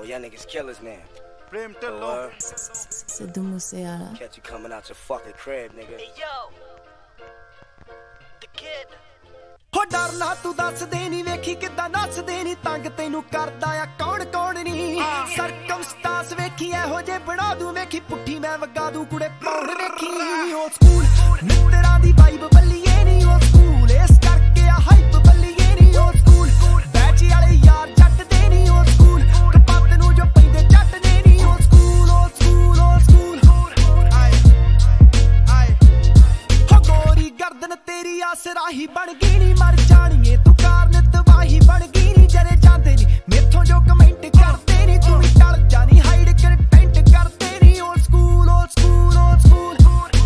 Oh, y'all niggas killers now. Prem Tillo. Sidhu Moosewala. Catch you coming out your fucking crib, nigga. Hey yo, the kid. ਹੋ ਡਰਨਾ ਤੂੰ ਦੱਸਦੇ ਨਹੀਂ ਵੇਖੀ ਕਿੱਦਾਂ ਨੱਚਦੇ ਨਹੀਂ ਤੰਗ ਤੈਨੂੰ ਕਰਦਾ ਆ ਕੌਣ ਕੌਣ ਨਹੀਂ ਸਰਕਮਸਟੈਂਸ ਵੇਖੀ ਇਹੋ ਜੇ ਬਣਾ ਦੂੰ ਵੇਖੀ ਪੁੱਠੀ ਮੈਂ ਵਗਾ ਦੂੰ ਕੁੜੇ ਪੌਣ ਵੇਖੀ ਉਹ ਸਕੂਲ ਮਿੱਤਰਾਂ ਦੀ ਵਾਈਬ ਬੱਲੀਏ ਨਹੀਂ ਉਹ ਸਕੂਲ ਇਸ ਕਰਕੇ ਆ ਹਾਈਪ ਬੱਲੀਏ ਨਹੀਂ ਉਹ ਸਕੂਲ ਬੈਚ ਵਾਲੇ ਯਾਰ ਜੱਟ ਦੇ ਨਹੀਂ ਉਹ ਸਕੂਲ ਕਪੱਤ ਨੂੰ ਜੋ ਪੈਂਦੇ ਜੱਟ ਨੇ ਨਹੀਂ ਉਹ ਸਕੂਲ ਉਹ ਸਕੂਲ ਉਹ ਸਕੂਲ ਆਏ ਹੋ ਗੋਰੀ ਗਰਦਨ ਤੇਰੀ ਆਸਰਾਹੀ ਬਣ ਗਈ ਨੀ ਮਰ ਜਾਣੀਏ ਤੂੰ ਕਾਰਨ ਤਬਾਹੀ ਬਣ ਗਈ ਨੀ ਜਰੇ ਜਾਂਦੇ ਨੀ ਮੇਥੋਂ ਜੋ ਕਮੈਂਟ ਕਰਦੇ ਨੀ ਤੂੰ ਵੀ ਟਲ ਜਾਣੀ ਹਾਈਡ ਕੰਟੈਂਟ ਕਰਦੇ ਨੀ ਉਹ ਸਕੂਲ ਉਹ ਸਕੂਲ ਉਹ ਸਕੂਲ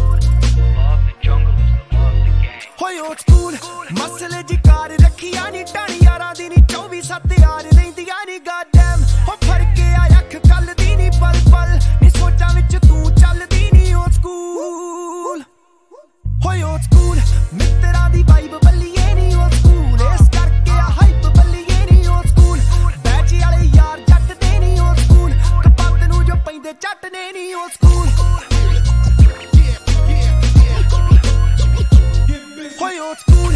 ਹੋਏ ਉਹ ਸਕੂਲ ਮਸਲੇ ਜਿਕਾਰ ਰੱਖੀਆਂ ਨੀ ਟਾਣੀ ਯਾਰਾਂ ਦੀ ਨੀ 24/7 ਯਾਰ ਰਹਿੰਦੀਆਂ ਨੀ ਗਾਡਮ ਹੋ ਫੜ ਕੇ ਆ ਅੱਖ ਕੱਲ ਦੀ ਨੀ ਪਲ ਪਲ ਨੀ ਸੋਚਾਂ ਵਿੱਚ ਤੂੰ ਚੱਲਦੀ ਨੀ ਉਹ ਸਕੂਲ ਹੋਏ ਉਹ ਸਕੂਲ ਮਿੱਤਰਾਂ ਦੀ ਵਾਈਬ ਬੱਲੀਏ ਨੀ ਉਹ ਸਕੂਲ ਇਸ ਕਰਕੇ ਆ ਹਾਈਪ ਬੱਲੀਏ ਨੀ ਉਹ ਸਕੂਲ ਬੈਚ ਵਾਲੇ ਯਾਰ ਜੱਟ ਦੇ ਨੀ ਉਹ ਸਕੂਲ ਕਪੱਤ ਨੂੰ ਜੋ ਪੈਂਦੇ ਜੱਟ ਨੇ ਨੀ ਉਹ ਸਕੂਲ ਹੋਏ ਉਹ school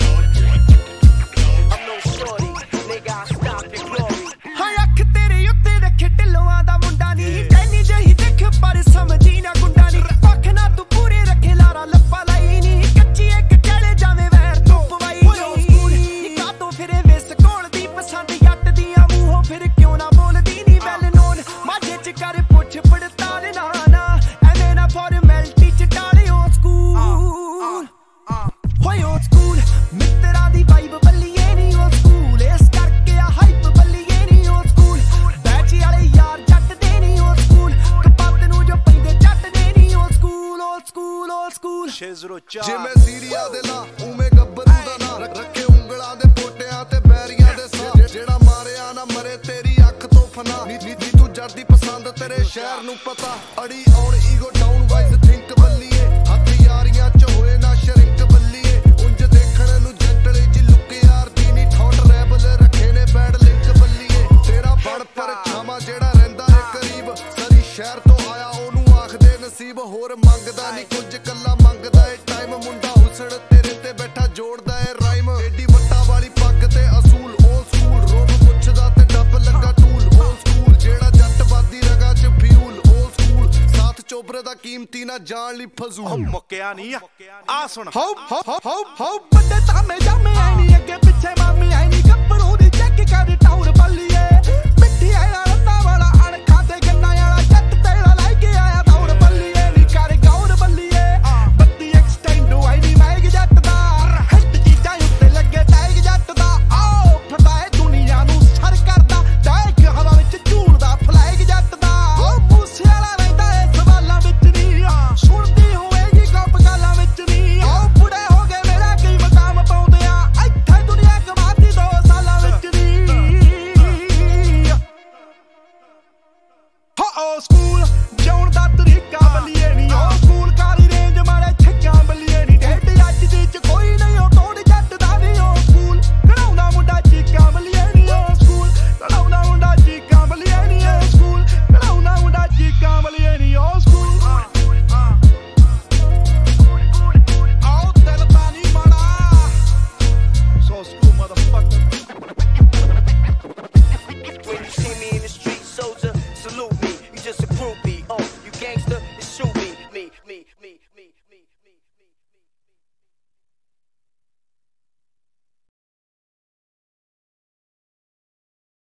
I'm no shorty, nigga, I stop your glory. ਹਾਏ ਅੱਖ ਤੇਰੇ ਉੱਤੇ ਰੱਖੇ ਢਿੱਲੋਆਂ ਦਾ ਮੁੰਡਾ ਨੀ ਟੈਨੀ ਜਿਹੀ ਦੇਖ ਪਰ ਸਮਝੀ ਨਾ ਗੁੰਡਾ ਨੀ ਪੱਖ ਨਾ ਤੂੰ ਪੂਰੇ ਰੱਖੇ ਲਾਰਾ ਲੱਪਾ ਲਾਈ ਨੀ ਕੱਚੀ ਇੱਕ ਚਲੇ ਜਾਵੇਂ ਵੈਰ ਤੂੰ ਪਵਾਈ ਨੀ ਕਾਤੋਂ ਫਿਰੇ ਵਿਸ ਕੋਲ ਦੀ ਪਸੰਦ ਜੱਟ ਦੀਆਂ ਮੂੰਹੋਂ ਫਿਰ ਕਿਉਂ ਨਾ ਬੋਲਦੀ ਨੀ ਵੈਲ ਨੋਨ ਮਾਝੇ ਚ ਕਰ ਪੁੱਛ ਪੜਤਾਲ ਨਾ ਐਵੇਂ ਨਾ ਫਾਰਮੈਲਿਟੀ ਚ ਟਾਲਿਓ ਸਕੂਲ ਹੋਏ ਉਹ ਸਕੂਲ ਮਿੱਤਰਾਂ ਦੀ ਵਾਈਬ ਬੱਲੀਏ ਨੀ ਉਹ ਸਕੂਲ ਇਸ ਕਰਕੇ ਆ ਹਾਈਪ ਬੱਲੀਏ ਨੀ ਉਹ ਸਕੂਲ ਬੈਚ ਵਾਲੇ ਯਾਰ ਜੱਟ ਦੇ ਨੀ ਉਹ ਸਕੂਲ ਕਪੱਤ ਨੂੰ ਜੋ ਪੈਂਦੇ ਜੱਟ ਨੇ ਨੀ ਉਹ ਸਕੂਲ ਉਹ ਸਕੂਲ ਉਹ ਸਕੂਲ 604 ਜਿਵੇਂ ਸੀਰੀਆ ਦੇ ਲਾ ਉਵੇਂ ਗੱਭਰੂ ਦਾ ਨਾਂ ਰੱਖੇ ਉਂਗਲਾਂ ਦੇ ਪੋਟਿਆਂ ਤੇ ਬੈਰੀਆਂ ਦੇ ਸਾਹ ਜਿਹੜਾ ਮਾਰਿਆ ਨਾ ਮਰੇ ਤੇਰੀ ਅੱਖ ਤੋਂ ਫਨਾ ਨੀ ਤੂੰ ਜੱਟ ਦੀ ਪਸੰਦ ਤੇਰੇ ਸ਼ਹਿਰ ਨੂੰ ਪਤਾ ਅੜੀ ਔਰ ਈਗੋ ਡਾਊਨ ਵਾਈਜ਼ ਥਿੰਕ ਬੱਲੀਏ ਹੱਥ ਯਾਰੀਆਂ ਚ ਹੋਏ ਨਾ ਸ਼ਰਿੰਕ ਬੱਲੀਏ ਉਂਝ ਦੇਖਣ ਨੂੰ ਜੈਂਟਲੀ ਜੀ ਲੁੱਕ ਯਾਰ ਦੀ ਨੀ ਠੋਟ ਰੈਬਲ ਰੱਖੇ ਨੇ ਬੈਡ ਲਿੰਕ ਬੱਲੀਏ ਤੇਰਾ ਬਣ ਪਰ ਛਾਵਾਂ ਜਿਹੜਾ ਰਹਿੰਦਾ ਏ ਕਰੀਬ ਸਰੀ ਸ਼ਹਿਰ ਤੋਂ ਆਇਆ ਉਹਨੂੰ ਆਖਦੇ ਨਸੀਬ ਹੋਰ ਮੰਗਦਾ ਨੀ ਕੁਝ ਕੱਲਾ ਮੰਗਦਾ ਏ ਟਾਈਮ ਮੁੰਡਾ ਹੁਸੜ ਤੇਰੇ ਤੇ ਬੈਠਾ ਜੋੜਦਾ ਏ ਰਾਈਮ ਏਡੀ ਵੱਟਾਂ ਵਾਲੀ ਪੱਗ ਤੇ ਅਸੂਲ ਓਲ ਸਕੂਲ ਰੋਬ ਪੁੱਛਦਾ ਤੇ ਡੱਬ ਲੱਗਾ ਟੂਲ ਓਲ ਸਕੂਲ ਜਿਹੜਾ ਜੱਟ ਬਾਦੀ ਰਗਾ ਚ ਫਿਊਲ ਓਲ ਸਕੂਲ ਸਾਥ ਚੋਬਰੇ ਦਾ ਕੀਮਤੀ ਨਾ ਜਾਣ ਲਈ ਫਜ਼ੂਲ ਮੁੱਕਿਆ ਨਹੀਂ ਆ ਸੁਣ ਹੋ ਵੱਡੇ ਤਾਮੇ ਜਾਮੇ ਆਈ ਨੀ ਅੱਗੇ ਪਿੱਛੇ ਮਾਮੀ ਆਈ